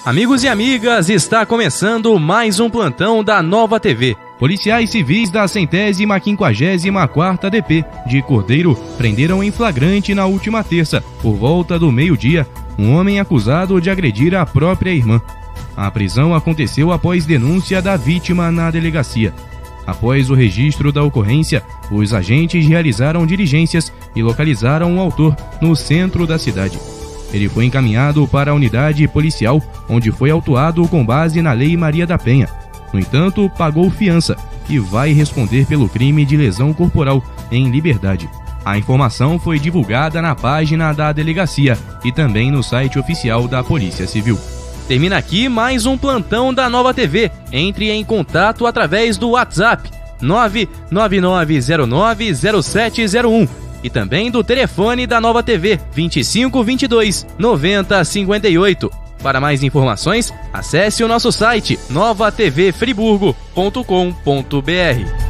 Amigos e amigas, está começando mais um plantão da Nova TV. Policiais civis da 154ª DP de Cordeiro prenderam em flagrante na última terça, por volta do meio-dia, um homem acusado de agredir a própria irmã. A prisão aconteceu após denúncia da vítima na delegacia. Após o registro da ocorrência, os agentes realizaram diligências e localizaram o autor no centro da cidade. Ele foi encaminhado para a unidade policial, onde foi autuado com base na Lei Maria da Penha. No entanto, pagou fiança e vai responder pelo crime de lesão corporal em liberdade. A informação foi divulgada na página da delegacia e também no site oficial da Polícia Civil. Termina aqui mais um plantão da Nova TV. Entre em contato através do WhatsApp 999090701 e também do telefone da Nova TV 2522 9058. Para mais informações, acesse o nosso site novatvfriburgo.com.br.